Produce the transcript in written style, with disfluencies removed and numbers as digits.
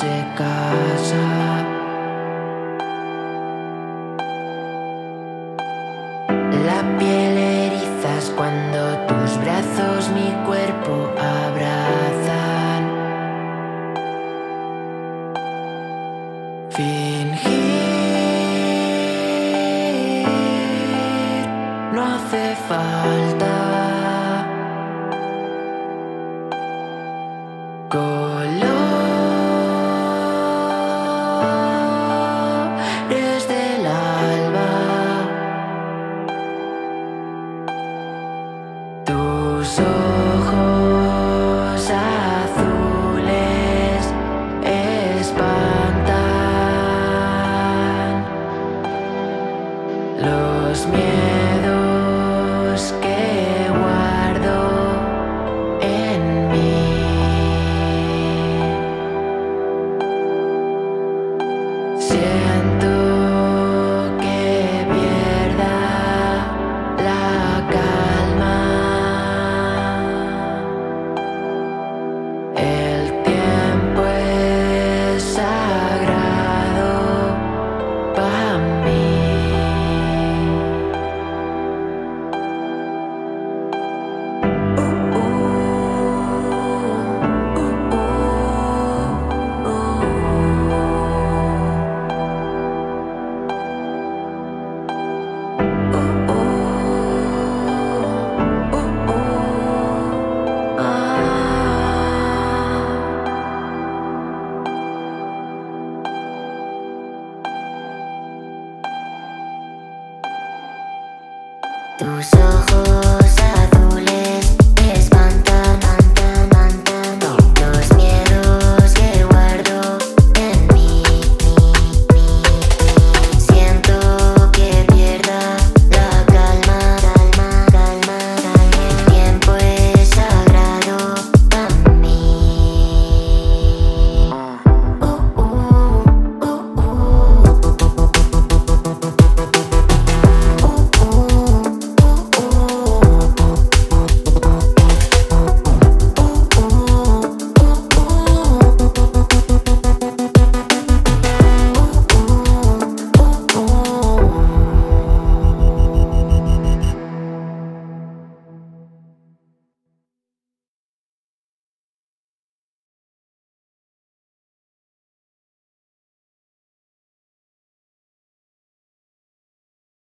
se casa. La piel erizas cuando tus brazos mi cuerpo abrazan. Fingir no hace falta. Colores del alba. Tus ojos azules espantan los miedos que guardo en mí. Siento que pierda la calma. El tiempo es sagrado para mí. Tus ojos